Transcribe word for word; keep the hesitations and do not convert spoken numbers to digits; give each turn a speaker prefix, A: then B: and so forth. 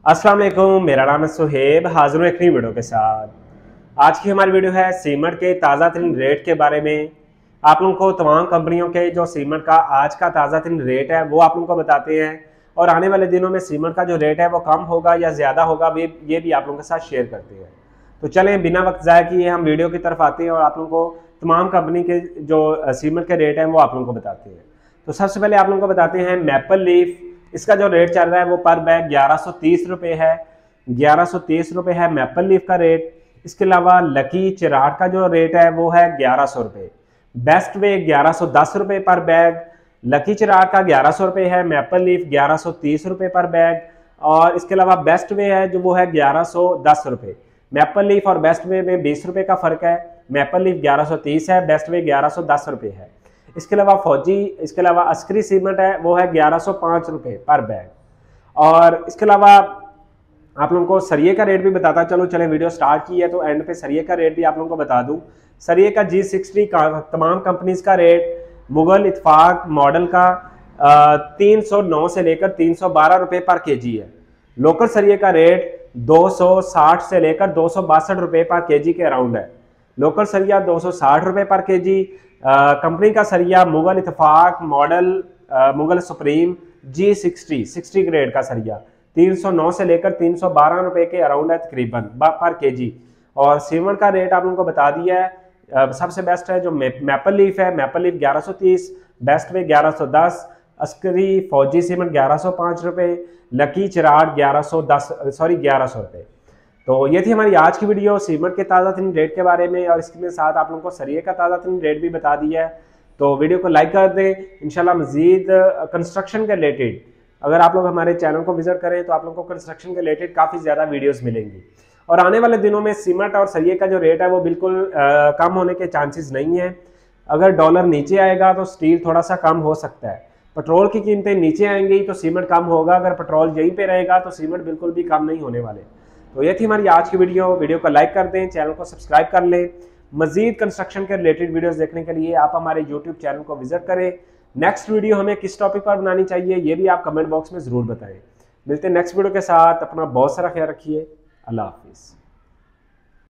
A: अस्सलाम वालेकुम, मेरा नाम है सुहेब। हाजिर हूं एक नई वीडियो के साथ। आज की हमारी वीडियो है सीमेंट के ताज़ा तरीन रेट के बारे में। आप लोगों को तमाम कंपनियों के जो सीमेंट का आज का ताज़ा तरीन रेट है वो आप लोगों को बताते हैं, और आने वाले दिनों में सीमेंट का जो रेट है वो कम होगा या ज़्यादा होगा वे ये भी आप लोगों के साथ शेयर करते हैं। तो चलें बिना वक्त ज़ाया किए हम वीडियो की तरफ आते हैं और आप लोगों को तमाम कंपनी के जो सीमेंट के रेट हैं वो आप लोगों को बताते हैं। तो सबसे पहले आप लोगों को बताते हैं मैपल लीफ। इसका जो रेट चल रहा है वो पर बैग ग्यारह सौ तीस रुपये है। ग्यारह सौ तीस रुपये है मैपल लीफ का रेट। इसके अलावा लकी चिराग का जो रेट है वो है ग्यारह सौ रुपये। बेस्ट वे ग्यारह सौ दस रुपये पर बैग। लकी चिराग का ग्यारह सौ रुपये है। मैपल लीफ ग्यारह सौ तीस रुपये पर बैग। और इसके अलावा बेस्ट वे है जो वो है ग्यारह सौ दस रुपये। मैपल लीफ और बेस्ट वे में बीस रुपये का फर्क है। मैपल लीफ ग्यारह सौ तीस है, बेस्ट वे ग्यारह सौ दस रुपये है। इसके अलावा फौजी इसके अलावा अस्करी सीमेंट है वो है ग्यारह सौ पाँच रुपये पर बैग। और इसके अलावा आप लोगों को सरिये का रेट भी बताता चलो। चले वीडियो स्टार्ट की है तो एंड पे सरिये का रेट भी आप लोगों को बता दूं। सरिये का जी सिक्सटी का तमाम कंपनीज का रेट मुगल इत्तेफाक मॉडल का तीन सौ नौ से लेकर तीन सौ बारह रुपये पर केजी है। लोकल सरिये का रेट दो सौ साठ से लेकर दो सौ बासठ रुपये पर केजी के अराउंड है। लोकल सरिया दो सौ साठ रुपये पर केजी। कंपनी का सरिया Mughal Ittefaq model Mughal Supreme G sixty sixty grade का सरिया तीन सौ नौ से लेकर तीन सौ बारह रुपये के अराउंड है तकरीबन पर केजी। और सीमेंट का रेट आप लोगों को बता दिया है। सबसे बेस्ट है जो मैपल लीफ है, मैपल लीफ ग्यारह सौ तीस, बेस्ट वे ग्यारह सौ दस, अस्करी फौजी सीमेंट ग्यारह सौ पाँच रुपये, लकी चिराग ग्यारह सौ दस सॉरी ग्यारह सौ रुपये। तो ये थी हमारी आज की वीडियो सीमेंट के ताज़ा तरीन रेट के बारे में, और इसके साथ आप लोगों को सरिये का ताज़ा तरीन रेट भी बता दिया है। तो वीडियो को लाइक कर दें। इंशाल्लाह मजीद कंस्ट्रक्शन के रिलेटेड अगर आप लोग हमारे चैनल को विजिट करें तो आप लोगों को कंस्ट्रक्शन के रिलेटेड काफ़ी ज़्यादा वीडियोस मिलेंगी। और आने वाले दिनों में सीमेंट और सरिये का जो रेट है वो बिल्कुल आ, कम होने के चांसेस नहीं है। अगर डॉलर नीचे आएगा तो स्टील थोड़ा सा कम हो सकता है। पेट्रोल की कीमतें नीचे आएंगी तो सीमेंट कम होगा। अगर पेट्रोल यहीं पे रहेगा तो सीमेंट बिल्कुल भी कम नहीं होने वाले। तो ये थी हमारी आज की वीडियो। वीडियो को लाइक कर दें, चैनल को सब्सक्राइब कर लें। मजीद कंस्ट्रक्शन के रिलेटेड वीडियोस देखने के लिए आप हमारे यूट्यूब चैनल को विजिट करें। नेक्स्ट वीडियो हमें किस टॉपिक पर बनानी चाहिए ये भी आप कमेंट बॉक्स में ज़रूर बताएं। मिलते हैं नेक्स्ट वीडियो के साथ। अपना बहुत सारा ख्याल रखिए। अल्लाह हाफिज़।